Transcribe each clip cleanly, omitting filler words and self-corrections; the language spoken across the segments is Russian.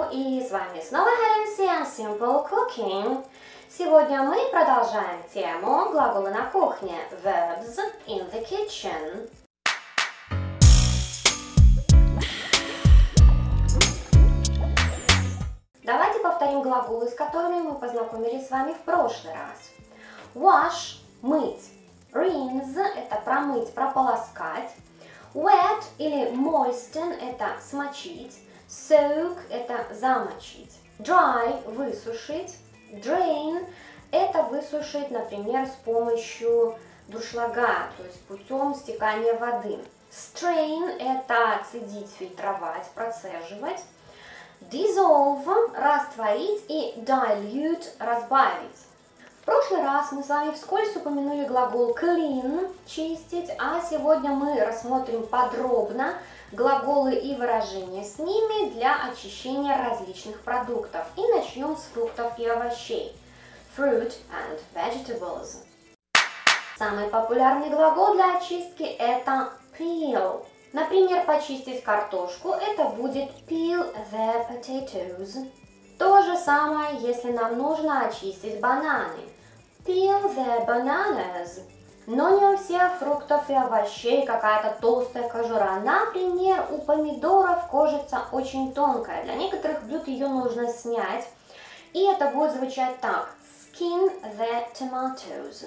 И с вами снова Helen Simple Cooking. Сегодня мы продолжаем тему глагола на кухне Verbs in the kitchen. Давайте повторим глаголы, с которыми мы познакомились с вами в прошлый раз. Wash – мыть. Rinse – это промыть, прополоскать. Wet или moisten – это смочить. Soak – это замочить. Dry – высушить. Drain – это высушить, например, с помощью дуршлага, то есть путем стекания воды. Strain – это цедить, фильтровать, процеживать. Dissolve – растворить и dilute – разбавить. В прошлый раз мы с вами вскользь упомянули глагол clean – чистить, а сегодня мы рассмотрим подробно глаголы и выражения с ними для очищения различных продуктов. И начнем с фруктов и овощей. Fruit and vegetables. Самый популярный глагол для очистки – это peel. Например, почистить картошку – это будет peel the potatoes. То же самое, если нам нужно очистить бананы. Peel the bananas. Но не у всех фруктов и овощей какая-то толстая кожура. Например, у помидоров кожица очень тонкая. Для некоторых блюд ее нужно снять. И это будет звучать так. Skin the tomatoes.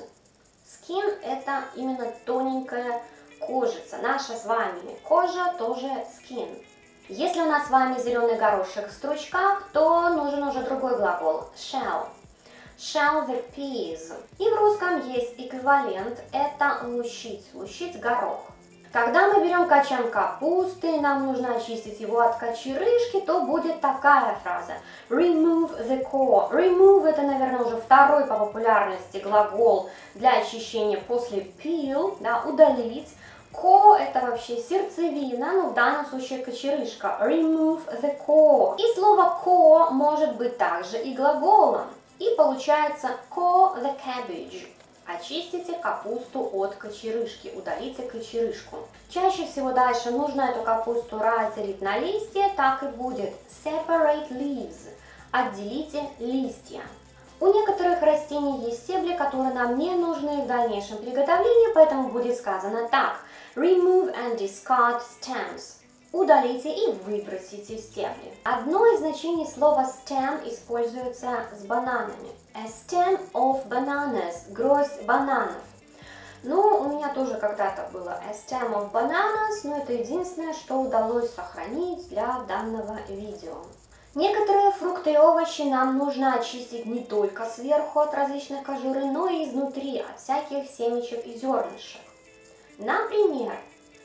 Skin – это именно тоненькая кожица. Наша с вами кожа тоже skin. Если у нас с вами зеленый горошек в стручках, то нужен уже другой глагол – shell. Shell the peas. И в русском есть эквивалент – это лущить, лущить горох. Когда мы берем качан капусты, нам нужно очистить его от кочерышки, то будет такая фраза remove the core. Remove – это, наверное, уже второй по популярности глагол для очищения после peel, да, удалить. Core – это вообще сердцевина, но в данном случае кочерышка. Remove the core. И слово core может быть также и глаголом. И получается core the cabbage. Очистите капусту от кочерышки, удалите кочерышку. Чаще всего дальше нужно эту капусту разделить на листья, так и будет separate leaves. Отделите листья. У некоторых растений есть стебли, которые нам не нужны в дальнейшем приготовлении, поэтому будет сказано так. Remove and discard stems. Удалите и выбросите стебли. Одно из значений слова stem используется с бананами. A stem of bananas. Гроздь бананов. Ну, у меня тоже когда-то было a stem of bananas, но это единственное, что удалось сохранить для данного видео. Некоторые фрукты и овощи нам нужно очистить не только сверху от различной кожуры, но и изнутри, от всяких семечек и зернышек. Например,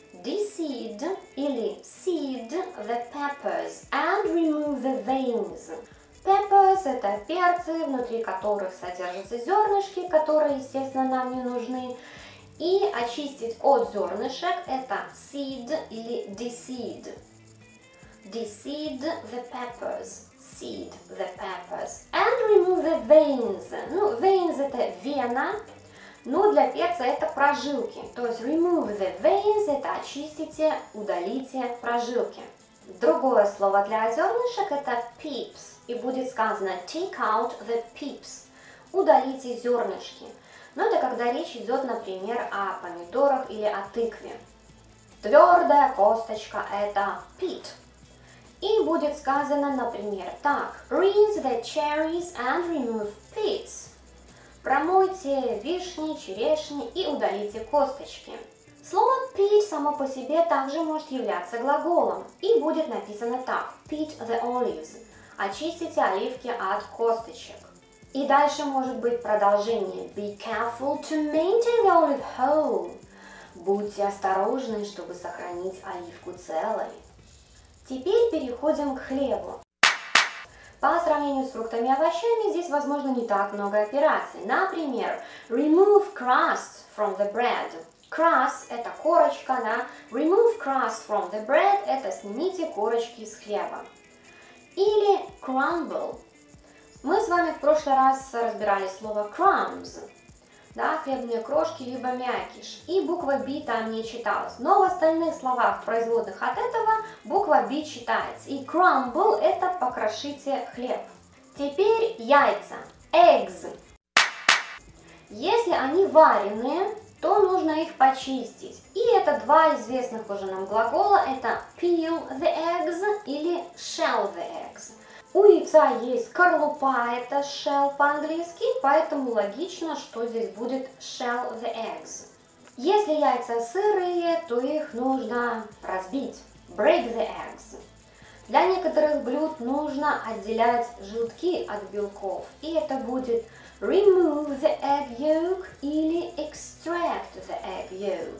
deseed или seed the peppers and remove the veins. Peppers – это перцы, внутри которых содержатся зернышки, которые, естественно, нам не нужны. И очистить от зернышек – это seed или deseed. Deseed the peppers, seed the peppers, and remove the veins. Ну, veins – это вена. Но для перца это прожилки. То есть remove the veins – это очистите, удалите прожилки. Другое слово для зернышек – это pips. И будет сказано take out the pips. Удалите зернышки. Но это когда речь идет, например, о помидорах или о тыкве. Твердая косточка – это pit. И будет сказано, например, так. Rinse the cherries and remove pits. Промойте вишни, черешни и удалите косточки. Слово pit само по себе также может являться глаголом. И будет написано так. Pit the olives. Очистите оливки от косточек. И дальше может быть продолжение. Be careful to maintain the olive whole. Будьте осторожны, чтобы сохранить оливку целой. Теперь переходим к хлебу. По сравнению с фруктами и овощами здесь возможно не так много операций. Например, remove crust from the bread. Crust – это корочка, да? Remove crust from the bread – это снимите корочки с хлеба. Или crumble. Мы с вами в прошлый раз разбирали слово crumbs. да, хлебные крошки, либо мякиш. И буква B там не читалась. Но в остальных словах, производных от этого, буква B читается. И crumble – это покрошите хлеб. Теперь яйца. Eggs. Если они вареные, то нужно их почистить. И это два известных уже нам глагола. Это peel the eggs или shell the eggs. У яйца есть скорлупа, это shell по-английски, поэтому логично, что здесь будет shell the eggs. Если яйца сырые, то их нужно разбить. Break the eggs. Для некоторых блюд нужно отделять желтки от белков. И это будет remove the egg yolk или extract the egg yolk.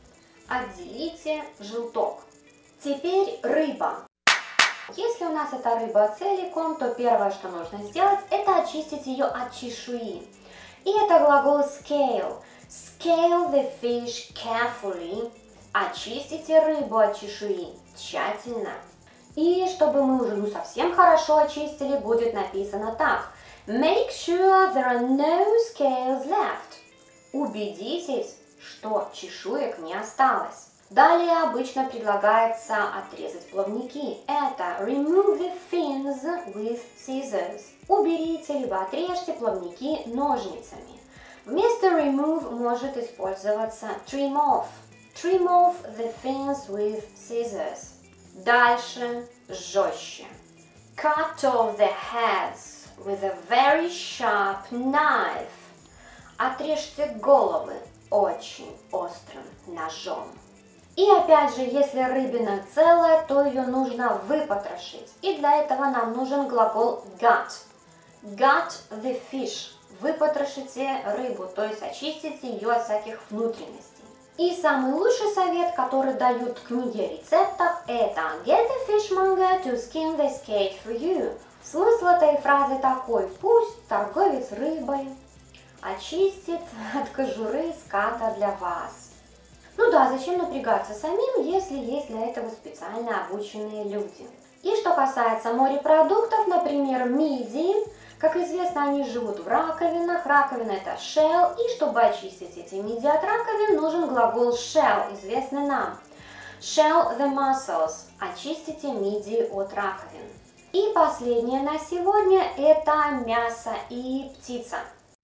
Отделите желток. Теперь рыба. Если у нас эта рыба целиком, то первое, что нужно сделать, это очистить ее от чешуи. И это глагол scale. Scale the fish carefully. Очистите рыбу от чешуи тщательно. И чтобы мы уже совсем хорошо очистили, будет написано так. Make sure there are no scales left. Убедитесь, что чешуек не осталось. Далее обычно предлагается отрезать плавники. Это remove the fins with scissors. Уберите либо отрежьте плавники ножницами. Вместо remove может использоваться trim off. Trim off the fins with scissors. Дальше жестче. Cut off the heads with a very sharp knife. Отрежьте головы очень острым ножом. И опять же, если рыбина целая, то ее нужно выпотрошить. И для этого нам нужен глагол gut. Gut the fish. Выпотрошите рыбу, то есть очистите ее от всяких внутренностей. И самый лучший совет, который дают в книге рецептов, это get the fishmonger to skin the skate for you. Смысл этой фразы такой: пусть торговец рыбой очистит от кожуры ската для вас. Ну да, зачем напрягаться самим, если есть для этого специально обученные люди. И что касается морепродуктов, например, мидии, как известно, они живут в раковинах. Раковина это shell, и чтобы очистить эти мидии от раковин, нужен глагол shell, известный нам. Shell the mussels. Очистите мидии от раковин. И последнее на сегодня это мясо и птица.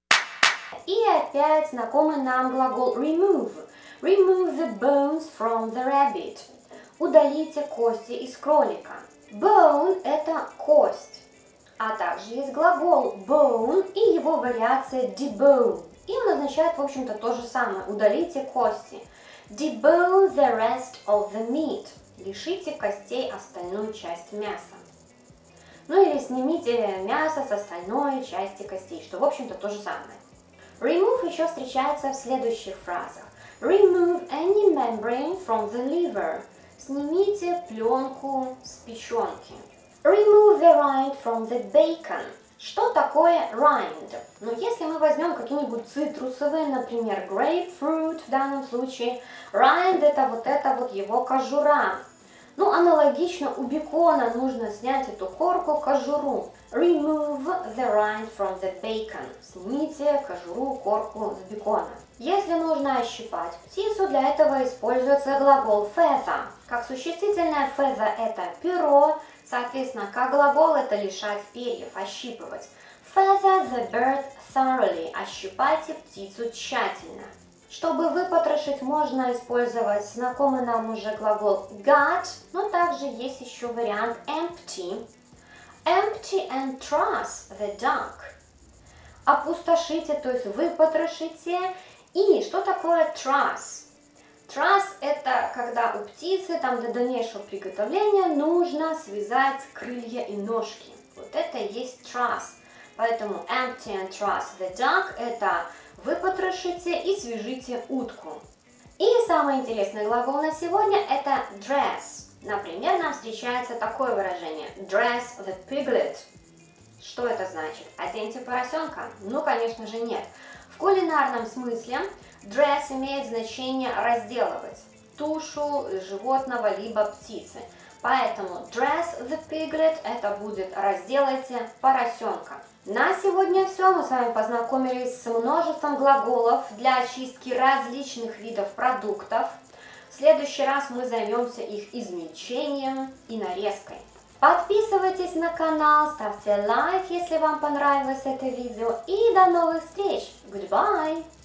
И опять знакомый нам глагол remove. Remove the bones from the rabbit. Удалите кости из кролика. Bone – это кость. А также есть глагол bone и его вариация debone. И он означает, в общем-то, то же самое. Удалите кости. Debone the rest of the meat. Лишите костей остальную часть мяса. Ну или снимите мясо с остальной части костей, что, в общем-то, то же самое. Remove еще встречается в следующих фразах. Remove any membrane from the liver. Снимите пленку с печенки. Remove the rind from the bacon. Что такое rind? Ну, если мы возьмем какие-нибудь цитрусовые, например, grapefruit в данном случае, rind это вот его кожура. Ну, аналогично у бекона нужно снять эту корку, кожуру. Remove the rind from the bacon. Снимите кожуру, корку с бекона. Если нужно ощипать птицу, для этого используется глагол feather. Как существительное feather это перо, соответственно, как глагол это лишать перьев, ощипывать. Feather the bird thoroughly. Ощипайте птицу тщательно. Чтобы выпотрошить, можно использовать знакомый нам уже глагол gut, но также есть еще вариант empty. Empty and truss the duck. Опустошите, то есть выпотрошите. И что такое truss? Truss это когда у птицы там для дальнейшего приготовления нужно связать крылья и ножки. Вот это и есть truss. Поэтому empty and truss the duck это выпотрошите и свяжите утку. И самый интересный глагол на сегодня это dress. Например, нам встречается такое выражение dress the piglet. Что это значит? Оденьте поросенка? Ну, конечно же, нет. В кулинарном смысле dress имеет значение разделывать тушу животного либо птицы. Поэтому dress the piglet это будет разделайте поросенка. На сегодня все. Мы с вами познакомились с множеством глаголов для очистки различных видов продуктов. В следующий раз мы займемся их измельчением и нарезкой. Подписывайтесь на канал, ставьте лайк, если вам понравилось это видео. И до новых встреч! Goodbye!